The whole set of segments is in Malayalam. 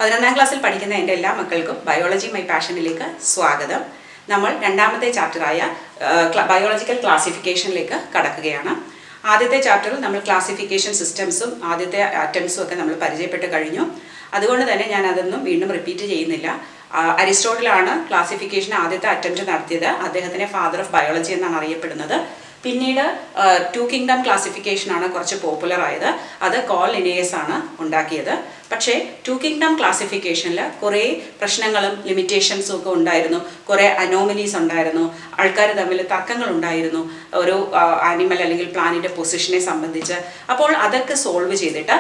11ാം ക്ലാസ്സിൽ പഠിക്കുന്ന എൻ്റെ എല്ലാ മക്കൾക്കും ബയോളജി മൈ പാഷനിലേക്ക് സ്വാഗതം. നമ്മൾ രണ്ടാമത്തെ ചാപ്റ്ററായ ബയോളജിക്കൽ ക്ലാസിഫിക്കേഷനിലേക്ക് കടക്കുകയാണ്. ആദ്യത്തെ ചാപ്റ്ററിൽ നമ്മൾ ക്ലാസിഫിക്കേഷൻ സിസ്റ്റംസും ആദ്യത്തെ അറ്റംപ്റ്റ്സും ഒക്കെ നമ്മൾ പരിചയപ്പെട്ട് കഴിഞ്ഞു. അതുകൊണ്ട് തന്നെ ഞാൻ അതൊന്നും വീണ്ടും റിപ്പീറ്റ് ചെയ്യുന്നില്ല. അരിസ്റ്റോട്ടിലാണ് ക്ലാസിഫിക്കേഷൻ ആദ്യത്തെ അറ്റംപ്റ്റ് നടത്തിയത്. അദ്ദേഹത്തിനെ ഫാദർ ഓഫ് ബയോളജി എന്നാണ് അറിയപ്പെടുന്നത്. പിന്നീട് ടു കിങ്ഡം ക്ലാസിഫിക്കേഷനാണ് കുറച്ച് പോപ്പുലർ ആയത്. അത് കോൾ ലിനേയസ് ആണ് ഉണ്ടാക്കിയത്. പക്ഷേ ടു കിങ്ഡം ക്ലാസിഫിക്കേഷനിൽ കുറേ പ്രശ്നങ്ങളും ലിമിറ്റേഷൻസും ഒക്കെ ഉണ്ടായിരുന്നു. കുറേ അനോമലീസ് ഉണ്ടായിരുന്നു. ആൾക്കാർ തമ്മിൽ തർക്കങ്ങൾ ഉണ്ടായിരുന്നു ഒരു ആനിമൽ അല്ലെങ്കിൽ പ്ലാനിൻ്റെ പൊസിഷനെ സംബന്ധിച്ച്. അപ്പോൾ അതൊക്കെ സോൾവ് ചെയ്തിട്ട്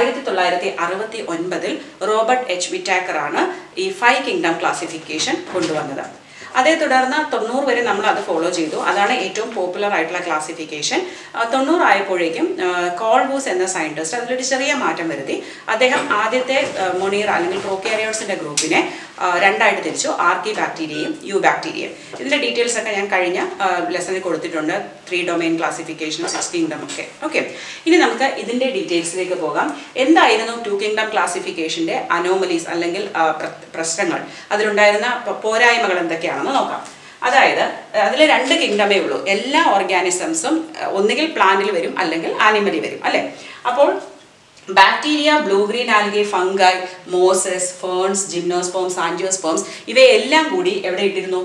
1969 റോബർട്ട് എച്ച് വിറ്റാക്കറാണ് ഈ 5 കിങ്ഡം ക്ലാസിഫിക്കേഷൻ കൊണ്ടുവന്നത്. അതേ തുടർന്ന് 90 വരെ നമ്മൾ അത് ഫോളോ ചെയ്തു. അതാണ് ഏറ്റവും പോപ്പുലർ ആയിട്ടുള്ള ക്ലാസിഫിക്കേഷൻ. 90 ആയപ്പോഴേക്കും കോൾബൂസ് എന്ന സയൻറ്റിസ്റ്റ് അതിലൊരു ചെറിയ മാറ്റം വരുത്തി. അദ്ദേഹം ആദ്യത്തെ മൊണീറ അല്ലെങ്കിൽ പ്രോകാരിയോട്സിൻ്റെ ഗ്രൂപ്പിനെ രണ്ടായിട്ട് തിരിച്ചു, ആർക്കി ബാക്ടീരിയയും യു ബാക്ടീരിയയും. ഇതിൻ്റെ ഡീറ്റെയിൽസ് ഒക്കെ ഞാൻ കഴിഞ്ഞ ലെസണിൽ കൊടുത്തിട്ടുണ്ട്. 3 ഡൊമൈൻ ക്ലാസിഫിക്കേഷൻ, 6 കിങ്ഡം ഒക്കെ. ഓക്കെ, ഇനി നമുക്ക് ഇതിൻ്റെ ഡീറ്റെയിൽസിലേക്ക് പോകാം. എന്തായിരുന്നു 2 കിങ്ഡം ക്ലാസിഫിക്കേഷൻ്റെ അനോമലീസ് അല്ലെങ്കിൽ പ്രശ്നങ്ങൾ, അതിലുണ്ടായിരുന്ന പോരായ്മകൾ എന്തൊക്കെയാണെന്ന് നോക്കാം. അതായത് അതിൽ 2 കിങ്ഡമേ ഉള്ളൂ. എല്ലാ ഓർഗാനിസംസും ഒന്നുകിൽ പ്ലാന്റിൽ വരും അല്ലെങ്കിൽ ആനിമലിൽ വരും, അല്ലേ? അപ്പോൾ bacteria, blue green algae, fungi, mosses, ferns, gymnosperms, angiosperms ഇവയെല്ലാം കൂടി എവിടെ ഇട്ടിരുന്നു?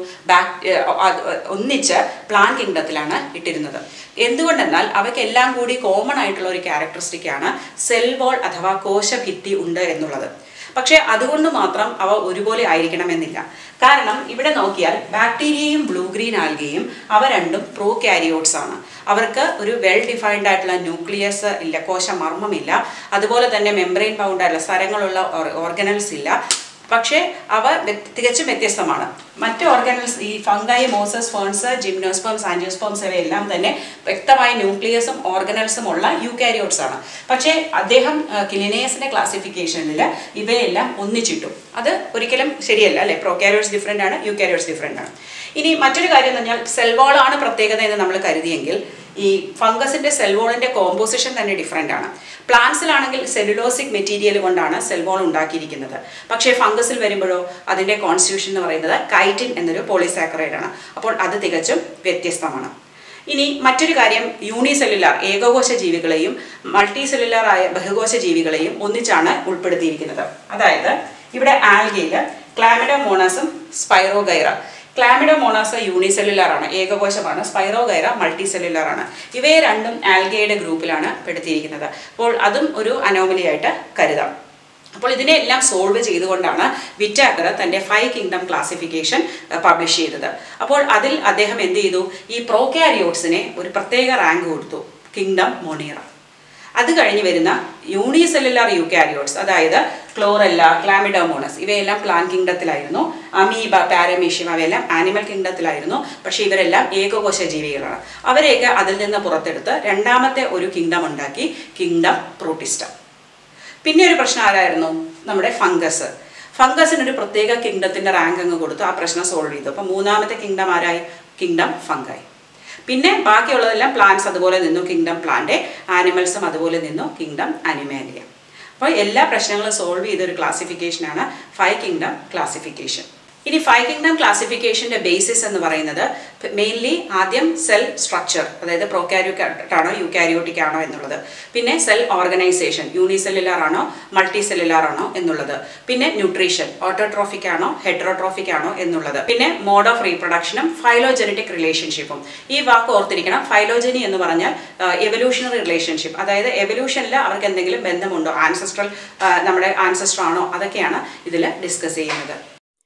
ഒന്നിച്ച് പ്ലാൻ കിങ്ഡത്തിലാണ് ഇട്ടിരുന്നത്. എന്തുകൊണ്ടെന്നാൽ അവയ്ക്കെല്ലാം കൂടി കോമൺ ആയിട്ടുള്ള ഒരു ക്യാരക്ടറിസ്റ്റിക്കാണ് സെൽ വോൾ അഥവാ കോശഭിത്തി ഉണ്ട് എന്നുള്ളത്. പക്ഷേ അതുകൊണ്ട് മാത്രം അവ ഒരുപോലെ ആയിരിക്കണമെന്നില്ല. കാരണം ഇവിടെ നോക്കിയാൽ ബാക്ടീരിയയും ബ്ലൂ ഗ്രീൻ ആൽഗയും അവ രണ്ടും പ്രോകാരിയോട്സ് ആണ്. അവർക്ക് ഒരു വെൽ ഡിഫൈൻഡ് ആയിട്ടുള്ള ന്യൂക്ലിയസ് ഇല്ല, കോശമർമ്മമില്ല. അതുപോലെ തന്നെ മെംബ്രെയിൻ ബൗണ്ട് ആയിട്ടുള്ള സ്ഥലങ്ങളുള്ള ഓർഗനൽസ് ഇല്ല. പക്ഷേ അവ തികച്ചും വ്യത്യസ്തമാണ്. മറ്റ് ഓർഗനൽസ് ഈ fungi, mosses, ferns, gymnosperms, angiosperms ഇവയെല്ലാം തന്നെ വ്യക്തമായ ന്യൂക്ലിയസും ഓർഗനൽസും ഉള്ള യൂകാരിയോട്സ് ആണ്. പക്ഷേ അദ്ദേഹം ലിനേയസിന്റെ ക്ലാസിഫിക്കേഷനിൽ ഇവയെല്ലാം ഒന്നിച്ചിട്ടു. അത് ഒരിക്കലും ശരിയല്ല, അല്ലേ? പ്രോകാരിയോട്സ് ഡിഫറെൻ്റ് ആണ്, യൂകാരിയോട്സ് ഡിഫറെൻ്റ് ആണ്. ഇനി മറ്റൊരു കാര്യം എന്ന് പറഞ്ഞാൽ സെൽവോളാണ് പ്രത്യേകത എന്ന് നമ്മൾ കരുതിയെങ്കിൽ ഈ ഫംഗസിന്റെ സെൽവോളിന്റെ കോമ്പോസിഷൻ തന്നെ ഡിഫറെൻ്റ് ആണ്. പ്ലാന്റ്സിലാണെങ്കിൽ സെല്ലുലോസിക് മെറ്റീരിയൽ കൊണ്ടാണ് സെൽവോൾ ഉണ്ടാക്കിയിരിക്കുന്നത്. പക്ഷേ ഫംഗസിൽ വരുമ്പോഴോ അതിൻ്റെ കോൺസ്റ്റിറ്റ്യൂഷൻ എന്ന് പറയുന്നത് കൈറ്റിൻ എന്നൊരു പോളിസാക്കറൈഡ് ആണ്. അപ്പോൾ അത് തികച്ചും വ്യത്യസ്തമാണ്. ഇനി മറ്റൊരു കാര്യം, യൂണിസെല്ലുലാർ ഏകകോശ ജീവികളെയും മൾട്ടി സെല്ലുലാർ ആയ ബഹുകോശ ജീവികളെയും ഒന്നിച്ചാണ് ഉൾപ്പെടുത്തിയിരിക്കുന്നത്. അതായത് ഇവിടെ ആൽഗയിൽ ക്ലാമിഡോമോണസും സ്പൈറോഗൈറ. ക്ലാമിഡോമോണാസ് യൂണിസെല്ലുലാർ ആണ്, ഏകകോശമാണ്. സ്പൈറോഗൈറ മൾട്ടി സെല്ലുലാർ ആണ്. ഇവയെ രണ്ടും ആൽഗയുടെ ഗ്രൂപ്പിലാണ് പെടുത്തിയിരിക്കുന്നത്. അപ്പോൾ അതും ഒരു അനോമലി ആയിട്ട് കരുതാം. അപ്പോൾ ഇതിനെല്ലാം സോൾവ് ചെയ്തുകൊണ്ടാണ് വിറ്റാക്കർ തൻ്റെ 5 കിങ്ഡം ക്ലാസിഫിക്കേഷൻ പബ്ലിഷ് ചെയ്തത്. അപ്പോൾ അതിൽ അദ്ദേഹം എന്ത് ചെയ്തു? ഈ പ്രോകാരിയോട്സിനെ ഒരു പ്രത്യേക റാങ്ക് കൊടുത്തു, കിങ്ഡം മൊണീറ. അത് കഴിഞ്ഞ് വരുന്ന യൂണിസെല്ലുലാർ യൂകാരിയോട്സ്, അതായത് ക്ലോറെല്ല, ക്ലാമിഡോമോണസ് ഇവയെല്ലാം പ്ലാൻ കിങ്ഡത്തിലായിരുന്നു. അമീബ, പാരമീഷ്യം അവയെല്ലാം ആനിമൽ കിങ്ഡത്തിലായിരുന്നു. പക്ഷേ ഇവരെല്ലാം ഏകകോശ ജീവികളാണ്. അവരെയൊക്കെ അതിൽ നിന്ന് പുറത്തെടുത്ത് രണ്ടാമത്തെ ഒരു കിങ്ഡം ഉണ്ടാക്കി, കിങ്ഡം പ്രോട്ടിസ്റ്റ. പിന്നെ ഒരു പ്രശ്നം ആരായിരുന്നു? നമ്മുടെ ഫംഗസ്. ഫംഗസിനൊരു പ്രത്യേക കിങ്ഡത്തിൻ്റെ റാങ്ക് അങ്ങ് കൊടുത്തു. ആ പ്രശ്നം സോൾവ് ചെയ്തു. അപ്പോൾ മൂന്നാമത്തെ കിങ്ഡം ആരായി? Kingdom fungi. പിന്നെ ബാക്കിയുള്ളതെല്ലാം പ്ലാന്റ്സ് അതുപോലെ നിന്നു, കിങ്ഡം പ്ലാന്റ്. ആനിമൽസും അതുപോലെ നിന്നു, കിങ്ഡം അനിമാലിയ. അപ്പോൾ എല്ലാ പ്രശ്നങ്ങളും സോൾവ് ചെയ്തൊരു ക്ലാസിഫിക്കേഷനാണ് 5 കിങ്ഡം ക്ലാസിഫിക്കേഷൻ. ഇനി 5 കിങ്ഡം ക്ലാസിഫിക്കേഷൻ്റെ ബേസിസ് എന്ന് പറയുന്നത് മെയിൻലി ആദ്യം സെൽ സ്ട്രക്ചർ, അതായത് പ്രോകാരിയോട്ടിക് ആണോ യൂകാരിയോട്ടിക് ആണോ എന്നുള്ളത്. പിന്നെ സെൽ ഓർഗനൈസേഷൻ, യൂണിസെല്ലുലാർ ആണോ മൾട്ടി സെല്ലുലാർ ആണോ എന്നുള്ളത്. പിന്നെ ന്യൂട്രീഷൻ, ഓട്ടോട്രോഫിക് ആണോ ഹെറ്ററോട്രോഫിക് ആണോ എന്നുള്ളത്. പിന്നെ മോഡ് ഓഫ് റീപ്രൊഡക്ഷനും ഫൈലോജനറ്റിക് റിലേഷൻഷിപ്പും. ഈ വാക്ക് ഓർത്തിരിക്കണം. ഫൈലോജനി എന്ന് പറഞ്ഞാൽ എവല്യൂഷണറി റിലേഷൻഷിപ്പ്, അതായത് എവല്യൂഷനിൽ അവർക്ക് എന്തെങ്കിലും ബന്ധമുണ്ടോ, ആൻസസ്ട്രൽ നമ്മുടെ ആൻസസ്റ്റർ ആണോ, അതൊക്കെയാണ് ഇതിൽ ഡിസ്കസ് ചെയ്യുന്നത്.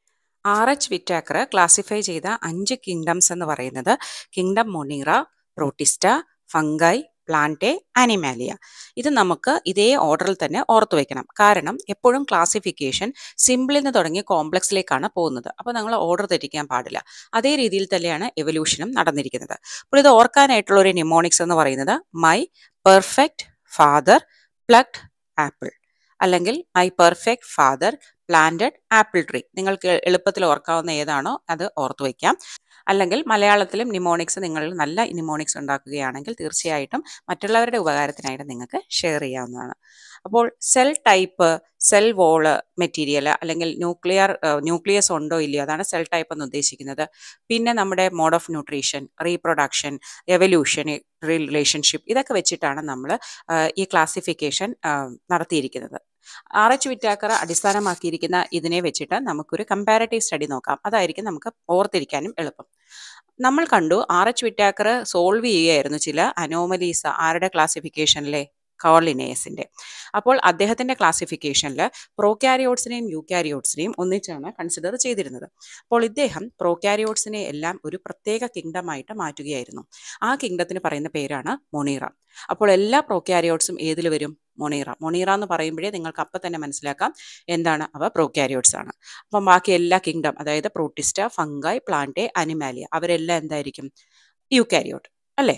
R.H. വിറ്റാക്കർ ക്ലാസിഫൈ ചെയ്ത 5 കിങ്ഡംസ് എന്ന് പറയുന്നത് kingdom monera, protista, fungi, plantae, animalia. ഇത് നമുക്ക് ഇതേ ഓർഡറിൽ തന്നെ ഓർത്തു വയ്ക്കണം. കാരണം എപ്പോഴും ക്ലാസിഫിക്കേഷൻ സിമ്പിളിൽ നിന്ന് തുടങ്ങി കോംപ്ലക്സിലേക്കാണ് പോകുന്നത്. അപ്പോൾ നമ്മൾ ഓർഡർ തെറ്റിക്കാൻ പാടില്ല. അതേ രീതിയിൽ തന്നെയാണ് എവല്യൂഷനും നടന്നിരിക്കുന്നത്. അപ്പോൾ ഇത് ഓർക്കാനായിട്ടുള്ള ഒരു നിമോണിക്സ് എന്ന് പറയുന്നത് my perfect father plugged apple, അല്ലെങ്കിൽ my perfect father planted apple tree. നിങ്ങൾക്ക് എളുപ്പത്തിൽ ഓർക്കാവുന്ന ഏതാണോ അത് ഓർത്തു വയ്ക്കാം. അല്ലെങ്കിൽ മലയാളത്തിലും നിമോണിക്സ്, നിങ്ങൾ നല്ല നിമോണിക്സ് ഉണ്ടാക്കുകയാണെങ്കിൽ തീർച്ചയായിട്ടും മറ്റുള്ളവരുടെ ഉപകാരത്തിനായിട്ട് നിങ്ങൾക്ക് ഷെയർ ചെയ്യാവുന്നതാണ്. അപ്പോൾ cell type, cell wall material അല്ലെങ്കിൽ ന്യൂക്ലിയസ് ഉണ്ടോ ഇല്ലയോ, അതാണ് സെൽ ടൈപ്പ് എന്ന് ഉദ്ദേശിക്കുന്നത്. പിന്നെ നമ്മുടെ mode of nutrition, reproduction, evolution, relationship, ഇതൊക്കെ വെച്ചിട്ടാണ് നമ്മൾ ഈ ക്ലാസിഫിക്കേഷൻ നടത്തിയിരിക്കുന്നത്. RH വിറ്റാക്കർ അടിസ്ഥാനമാക്കിയിരിക്കുന്ന ഇതിനെ വെച്ചിട്ട് നമുക്കൊരു കമ്പാരറ്റീവ് സ്റ്റഡി നോക്കാം. അതായിരിക്കും നമുക്ക് ഓർത്തിരിക്കാനും എളുപ്പം. നമ്മൾ കണ്ടു RH വിറ്റാക്കർ സോൾവ് ചെയ്യുകയായിരുന്നു ചില അനോമലീസ് ആരുടെ ക്ലാസിഫിക്കേഷനിലെ, കാൾ ലിനേയസിന്റെ. അപ്പോൾ അദ്ദേഹത്തിന്റെ ക്ലാസിഫിക്കേഷനിൽ പ്രോകാരിയോട്സിനെയും യൂകാരിയോട്സിനെയും ഒന്നിച്ചാണ് കൺസിഡർ ചെയ്തിരുന്നത്. അപ്പോൾ ഇദ്ദേഹം പ്രോകാരിയോട്സിനെ എല്ലാം ഒരു പ്രത്യേക കിങ്ഡമായിട്ട് മാറ്റുകയായിരുന്നു. ആ കിങ്ഡത്തിന് പറയുന്ന പേരാണ് മൊണീറ. അപ്പോൾ എല്ലാ പ്രോകാരിയോട്സും ഏതിൽ വരും? മൊണീറ എന്ന് പറയുമ്പോഴേ നിങ്ങൾക്ക് അപ്പം തന്നെ മനസ്സിലാക്കാം എന്താണ് അവ പ്രോകാരിയോട്സ് ആണ്. അപ്പം ബാക്കി എല്ലാ കിങ്ഡം, അതായത് പ്രോട്ടിസ്റ്റ, ഫംഗൈ, പ്ലാന്റേ, അനിമാലിയ, അവരെല്ലാം എന്തായിരിക്കും? യൂകാരിയോട്ട് അല്ലേ?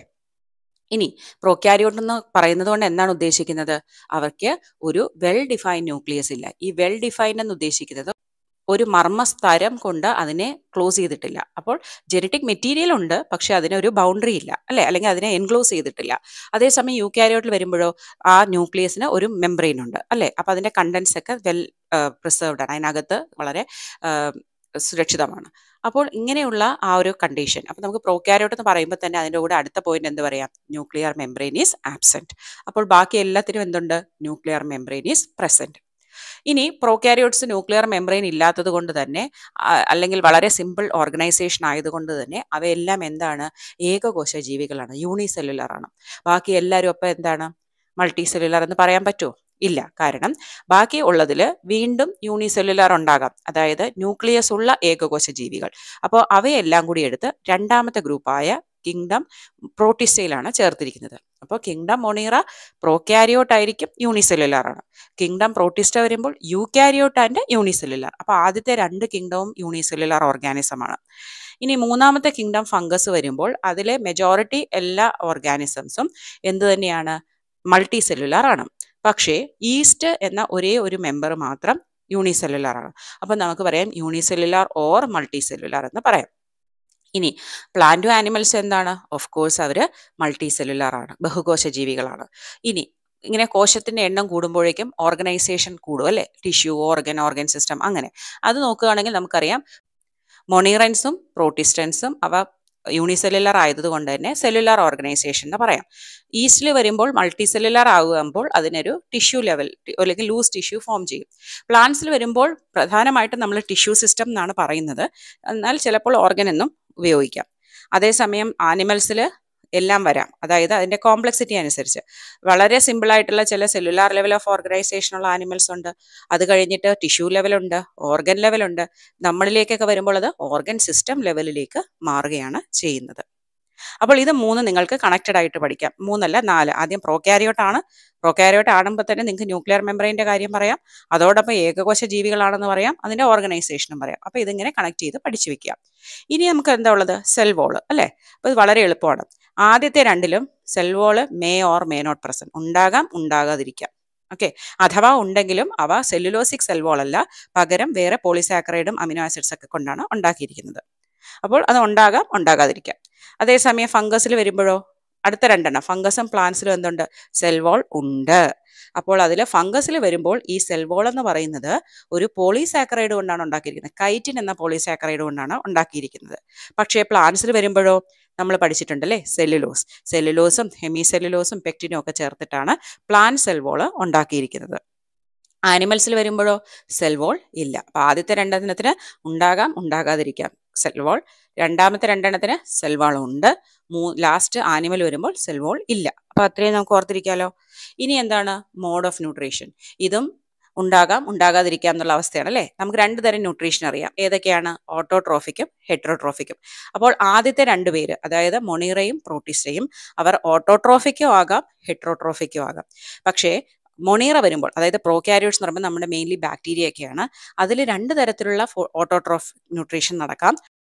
ഇനി പ്രോകാരിയോട്ട് എന്ന് പറയുന്നത് കൊണ്ട് എന്താണ് ഉദ്ദേശിക്കുന്നത്? അവർക്ക് ഒരു വെൽ ഡിഫൈൻഡ് ന്യൂക്ലിയസ് ഇല്ല. ഈ വെൽ ഡിഫൈൻഡ് എന്ന് ഉദ്ദേശിക്കുന്നത് ഒരു മർമ്മസ്തരം കൊണ്ട് അതിനെ ക്ലോസ് ചെയ്തിട്ടില്ല. അപ്പോൾ ജെനറ്റിക് മെറ്റീരിയൽ ഉണ്ട്, പക്ഷെ അതിന് ഒരു ബൗണ്ടറി ഇല്ല, അല്ലെ? അല്ലെങ്കിൽ അതിനെ എൻക്ലോസ് ചെയ്തിട്ടില്ല. അതേസമയം യൂകാരിയോട്ടിൽ വരുമ്പോഴോ ആ ന്യൂക്ലിയസിന് ഒരു മെംബ്രെയിൻ ഉണ്ട്, അല്ലെ? അപ്പൊ അതിന്റെ കണ്ടൻസ് ഒക്കെ വെൽ പ്രിസർവ്ഡ് ആണ്, അതിനകത്ത് വളരെ സുരക്ഷിതമാണ്. അപ്പോൾ ഇങ്ങനെയുള്ള ആ ഒരു കണ്ടീഷൻ, അപ്പൊ നമുക്ക് പ്രോകാരിയോട്ട് എന്ന് പറയുമ്പോൾ തന്നെ അതിന്റെ കൂടെ അടുത്ത പോയിന്റ് എന്ത് പറയാം? Nuclear membrane is absent. അപ്പോൾ ബാക്കി എല്ലാത്തിനും എന്തുണ്ട്? Nuclear membrane is present. ഇനി പ്രോകാരിയോട്സ് ന്യൂക്ലിയർ മെംബ്രെയിൻ ഇല്ലാത്തത് കൊണ്ട് തന്നെ, അല്ലെങ്കിൽ വളരെ സിമ്പിൾ ഓർഗനൈസേഷൻ ആയതുകൊണ്ട് തന്നെ അവയെല്ലാം എന്താണ്? ഏകകോശ ജീവികളാണ്, യൂണിസെല്ലുലർ ആണ്. ബാക്കി എല്ലാവരും അപ്പം എന്താണ്? മൾട്ടി സെല്ലുലാർ എന്ന് പറയാൻ പറ്റുമോ? ഇല്ല. കാരണം ബാക്കി ഉള്ളതിൽ വീണ്ടും യൂണിസെല്ലുലാർ ഉണ്ടാകാം, അതായത് ന്യൂക്ലിയസ് ഉള്ള ഏകകോശ ജീവികൾ. അപ്പോൾ അവയെല്ലാം കൂടി എടുത്ത് രണ്ടാമത്തെ ഗ്രൂപ്പായ കിങ്ഡം പ്രോട്ടിസ്റ്റയിലാണ് ചേർത്തിരിക്കുന്നത്. അപ്പോൾ കിങ്ഡം മൊണീറ പ്രോകാരിയോട്ട് ആയിരിക്കും, യൂണിസെല്ലുലാർ ആണ്. കിങ്ഡം പ്രോട്ടിസ്റ്റ വരുമ്പോൾ യൂകാരിയോട്ട് ആൻഡ് യൂണിസെല്ലുലാർ. അപ്പോൾ ആദ്യത്തെ രണ്ട് കിങ്ഡവും യൂണിസെല്ലുലാർ ഓർഗാനിസം ആണ്. ഇനി മൂന്നാമത്തെ കിങ്ഡം ഫംഗസ് വരുമ്പോൾ അതിലെ മെജോറിറ്റി എല്ലാ ഓർഗാനിസംസും എന്ത് തന്നെയാണ്? മൾട്ടി സെല്ലുലാർ ആണ്. പക്ഷേ ഈസ്റ്റ് എന്ന ഒരേ ഒരു മെമ്പർ മാത്രം യൂണിസെല്ലുലാർ ആണ്. അപ്പം നമുക്ക് പറയാം യൂണിസെല്ലുലാർ ഓർ മൾട്ടി സെല്ലുലാർ എന്ന് പറയാം. ഇനി പ്ലാന്റും ആനിമൽസ് എന്താണ്? ഓഫ് കോഴ്സ് അവർ മൾട്ടി സെല്ലുലാർ ആണ്, ബഹുകോശ ജീവികളാണ്. ഇനി ഇങ്ങനെ കോശത്തിന്റെ എണ്ണം കൂടുമ്പോഴേക്കും ഓർഗനൈസേഷൻ കൂടും, അല്ലെ? ടിഷ്യൂ, ഓർഗൻ സിസ്റ്റം, അങ്ങനെ അത് നോക്കുകയാണെങ്കിൽ നമുക്കറിയാം മൊണീറൻസും പ്രോട്ടിസ്റ്റൻസും അവ യൂണിസെല്ലുലാർ ആയതുകൊണ്ട് തന്നെ സെല്ലുലാർ ഓർഗനൈസേഷൻ എന്ന് പറയാം. ഈസ്റ്റിൽ വരുമ്പോൾ മൾട്ടി സെല്ലുലാർ ആകുമ്പോൾ അതിനൊരു ടിഷ്യൂ ലെവൽ അല്ലെങ്കിൽ ലൂസ് ടിഷ്യൂ ഫോം ചെയ്യും. പ്ലാന്റ്സിൽ വരുമ്പോൾ പ്രധാനമായിട്ടും നമ്മൾ ടിഷ്യൂ സിസ്റ്റം എന്നാണ് പറയുന്നത്, എന്നാൽ ചിലപ്പോൾ ഓർഗൻ എന്നും ഉപയോഗിക്കാം. അതേസമയം ആനിമൽസിൽ എല്ലാം വരാം, അതായത് അതിന്റെ കോംപ്ലക്സിറ്റി അനുസരിച്ച്. വളരെ സിമ്പിൾ ആയിട്ടുള്ള ചില സെല്ലുലാർ ലെവൽ ഓഫ് ഓർഗനൈസേഷൻ ഉള്ള ആനിമൽസ് ഉണ്ട്, അത് കഴിഞ്ഞിട്ട് ടിഷ്യൂ ലെവലുണ്ട്, ഓർഗൻ ലെവലുണ്ട്. നമ്മളിലേക്കൊക്കെ വരുമ്പോൾ അത് ഓർഗൻ സിസ്റ്റം ലെവലിലേക്ക് മാറുകയാണ് ചെയ്യുന്നത്. അപ്പോൾ ഇത് മൂന്ന് നിങ്ങൾക്ക് കണക്റ്റഡ് ആയിട്ട് പഠിക്കാം. 3 അല്ല 4. ആദ്യം പ്രോകാരിയോട്ട് ആണ്. പ്രോകാരിയോട്ട് ആകുമ്പോൾ തന്നെ നിങ്ങൾക്ക് ന്യൂക്ലിയർ മെംബ്രെയിൻ്റെ കാര്യം പറയാം, അതോടൊപ്പം ഏകകോശ ജീവികളാണെന്ന് പറയാം, അതിന്റെ ഓർഗനൈസേഷനും പറയാം. അപ്പോൾ ഇതിങ്ങനെ കണക്ട് ചെയ്ത് പഠിച്ചു വെക്കുക. ഇനി നമുക്ക് എന്താ ഉള്ളത്? സെൽ വോള്, അല്ലേ? അപ്പോൾ ഇത് വളരെ എളുപ്പമാണ്. ആദ്യത്തെ രണ്ടിലും cell wall may or may not present, ഉണ്ടാകാം ഉണ്ടാകാതിരിക്കാം. ഓക്കെ, അഥവാ ഉണ്ടെങ്കിലും അവ സെല്ലുലോസിക് സെൽ വോൾ അല്ല, പകരം വേറെ പോളിസാക്കറൈഡും അമിനോ ആസിഡ്സ് ഒക്കെ കൊണ്ടാണ് ഉണ്ടാക്കിയിരിക്കുന്നത്. അപ്പോൾ അത് ഉണ്ടാകാം ഉണ്ടാകാതിരിക്കാം. അതേസമയം ഫംഗസിൽ വരുമ്പോഴോ അടുത്ത രണ്ടെണ്ണം, ഫംഗസും പ്ലാന്റ്സിലും എന്തുണ്ട്? സെൽ വോൾ ഉണ്ട്. അപ്പോൾ അതിൽ ഫംഗസിൽ വരുമ്പോൾ ഈ സെൽ വോൾ എന്ന് പറയുന്നത് ഒരു പോളിസാക്കറൈഡ് കൊണ്ടാണ് ഉണ്ടാക്കിയിരിക്കുന്നത്, കൈറ്റിൻ എന്ന പോളിസാക്കറൈഡ് കൊണ്ടാണ് ഉണ്ടാക്കിയിരിക്കുന്നത്. പക്ഷേ പ്ലാന്റ്സിൽ വരുമ്പോഴോ നമ്മൾ പഠിച്ചിട്ടുണ്ടല്ലേ, സെല്ലുലോസും ഹെമി സെല്ലുലോസും പെക്റ്റിനും ഒക്കെ ചേർത്തിട്ടാണ് പ്ലാന്റ് സെൽ വോൾ ഉണ്ടാക്കിയിരിക്കുന്നത്. ആനിമൽസിൽ വരുമ്പോഴോ സെൽ വോൾ ഇല്ല. അപ്പോൾ ആദ്യത്തെ രണ്ടെണ്ണത്തിന് ഉണ്ടാകാം ഉണ്ടാകാതിരിക്കാം സെൽ വോൾ, രണ്ടാമത്തെ രണ്ടെണ്ണത്തിന് സെൽ വോൾ ഉണ്ട്, ലാസ്റ്റ് ആനിമൽ വരുമ്പോൾ സെൽ വോൾ ഇല്ല. അപ്പോൾ അത്രയും നമുക്ക് ഓർത്തിരിക്കാമല്ലോ. ഇനി എന്താണ്? Mode of nutrition. ഇതും ഉണ്ടാകാം ഉണ്ടാകാതിരിക്കാം എന്നുള്ള അവസ്ഥയാണ്, അല്ലേ? നമുക്ക് 2 തരം ന്യൂട്രീഷൻ അറിയാം. ഏതൊക്കെയാണ്? ഓട്ടോട്രോഫിക്കും ഹെറ്ററോട്രോഫിക്കും. അപ്പോൾ ആദ്യത്തെ 2 പേര്, അതായത് മൊണീറയും പ്രോട്ടിസ്റ്റയും, അവർ ഓട്ടോട്രോഫിക്കും ആകാം ഹെറ്ററോട്രോഫിക്കും ആകാം. പക്ഷേ മൊണീറ വരുമ്പോൾ, അതായത് പ്രോകാരിയോട്സ് എന്ന് പറയുമ്പോൾ നമ്മുടെ മെയിൻലി ബാക്ടീരിയ ഒക്കെയാണ്, അതിൽ 2 തരത്തിലുള്ള ഓട്ടോട്രോഫ് ന്യൂട്രീഷൻ നടക്കാം.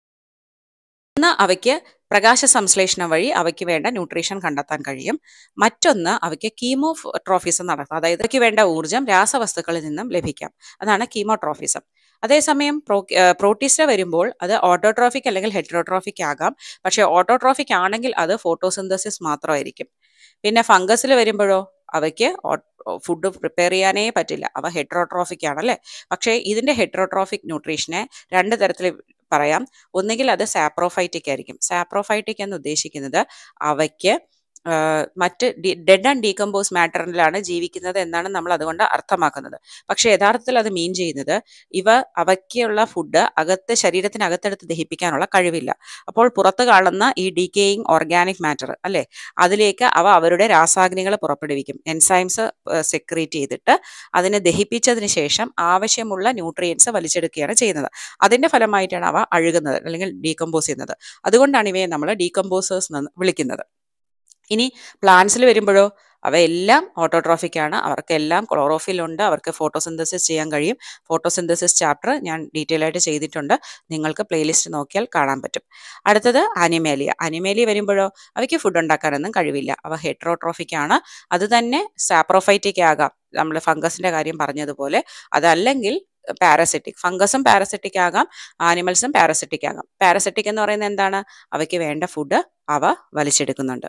ഒന്ന്, അവയ്ക്ക് പ്രകാശ സംശ്ലേഷണം വഴി അവയ്ക്ക് വേണ്ട ന്യൂട്രീഷൻ കണ്ടെത്താൻ കഴിയും. മറ്റൊന്ന്, അവയ്ക്ക് കീമോട്രോഫിസം നടത്താം, അതായത് അവയ്ക്ക് വേണ്ട ഊർജ്ജം രാസവസ്തുക്കളിൽ നിന്നും ലഭിക്കാം. അതാണ് കീമോട്രോഫിസം. അതേസമയം പ്രോട്ടിസ്റ്റ വരുമ്പോൾ അത് ഓട്ടോട്രോഫിക് അല്ലെങ്കിൽ ഹെറ്ററോട്രോഫിക് ആകാം. പക്ഷേ ഓട്ടോട്രോഫിക് ആണെങ്കിൽ അത് ഫോട്ടോസിന്തസിസ് മാത്രമായിരിക്കും. പിന്നെ ഫംഗസിൽ വരുമ്പോഴോ അവയ്ക്ക് ഫുഡ് പ്രിപ്പയർ ചെയ്യാനേ പറ്റില്ല. അവ ഹെറ്ററോട്രോഫിക് ആണല്ലേ. പക്ഷേ ഇതിൻ്റെ ഹെറ്ററോട്രോഫിക് ന്യൂട്രീഷനെ രണ്ട് തരത്തിൽ പറയാം. ഒന്നുകിൽ അത് സാപ്രോഫൈറ്റിക് ആയിരിക്കും. സാപ്രോഫൈറ്റിക് എന്ന് ഉദ്ദേശിക്കുന്നത് അവയ്ക്ക് മറ്റ് ഡെഡ് ആൻഡ് ഡീകമ്പോസ് മാറ്ററിലാണ് ജീവിക്കുന്നത് എന്നാണ് നമ്മൾ അതുകൊണ്ട് അർത്ഥമാക്കുന്നത്. പക്ഷേ യഥാർത്ഥത്തിൽ അത് മീൻ ചെയ്യുന്നത് അവയ്ക്കുള്ള ഫുഡ് ശരീരത്തിനകത്തെടുത്ത് ദഹിപ്പിക്കാനുള്ള കഴിവില്ല. അപ്പോൾ പുറത്ത് കാണുന്ന ഈ ഡീക്കേയിങ് ഓർഗാനിക് മാറ്റർ അല്ലേ, അതിലേക്ക് അവരുടെ രാസാഗ്നികൾ പുറപ്പെടുവിക്കും. എൻസൈംസ് സെക്രീറ്റ് ചെയ്തിട്ട് അതിനെ ദഹിപ്പിച്ചതിന് ശേഷം ആവശ്യമുള്ള ന്യൂട്രിയൻസ് വലിച്ചെടുക്കുകയാണ് ചെയ്യുന്നത്. അതിൻ്റെ ഫലമായിട്ടാണ് അവ അഴുകുന്നത് അല്ലെങ്കിൽ ഡീകമ്പോസ് ചെയ്യുന്നത്. അതുകൊണ്ടാണ് ഇവയെ നമ്മൾ ഡീകമ്പോസേഴ്സ് എന്ന് വിളിക്കുന്നത്. ഇനി പ്ലാന്റ്സിൽ വരുമ്പോഴോ അവയെല്ലാം ഓട്ടോട്രോഫിക് ആണ്. അവർക്കെല്ലാം ക്ലോറോഫിൽ ഉണ്ട്. അവർക്ക് ഫോട്ടോസിന്തസിസ് ചെയ്യാൻ കഴിയും. ഫോട്ടോസിന്തസിസ് ചാപ്റ്റർ ഞാൻ ഡീറ്റെയിൽ ആയിട്ട് ചെയ്തിട്ടുണ്ട്. നിങ്ങൾക്ക് പ്ലേലിസ്റ്റ് നോക്കിയാൽ കാണാൻ പറ്റും. അടുത്തത് അനിമേലിയ. അനിമേലിയ വരുമ്പോഴോ അവയ്ക്ക് ഫുഡ് ഉണ്ടാക്കാനൊന്നും കഴിവില്ല. അവ ഹെറ്ററോട്രോഫിക് ആണ്. അത് തന്നെ സാപ്രോഫൈറ്റിക് ആകാം, നമ്മൾ ഫംഗസിന്റെ കാര്യം പറഞ്ഞതുപോലെ. അതല്ലെങ്കിൽ പാരസിറ്റിക്. ഫംഗസും പാരസിറ്റിക് ആകാം, ആനിമൽസും പാരസിറ്റിക് ആകാം. പാരസിറ്റിക് എന്ന് പറയുന്നത് എന്താണ്? അവയ്ക്ക് വേണ്ട ഫുഡ് അവ വലിച്ചെടുക്കുന്നുണ്ട്.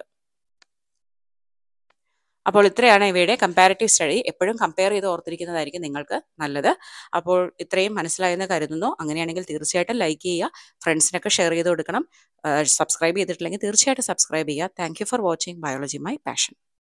അപ്പോൾ ഇത്രയാണ് ഇവയുടെ കമ്പാരിറ്റീവ് സ്റ്റഡി. എപ്പോഴും കമ്പയർ ചെയ്ത് ഓർത്തിരിക്കുന്നതായിരിക്കും നിങ്ങൾക്ക് നല്ലത്. അപ്പോൾ ഇത്രയും മനസ്സിലായെന്ന് കരുതുന്നു. അങ്ങനെയാണെങ്കിൽ തീർച്ചയായിട്ടും ലൈക്ക് ചെയ്യുക, ഫ്രണ്ട്സിനൊക്കെ ഷെയർ ചെയ്ത് കൊടുക്കണം. സബ്സ്ക്രൈബ് ചെയ്തിട്ടില്ലെങ്കിൽ തീർച്ചയായിട്ടും സബ്സ്ക്രൈബ് ചെയ്യുക. Thank you for watching biology my passion.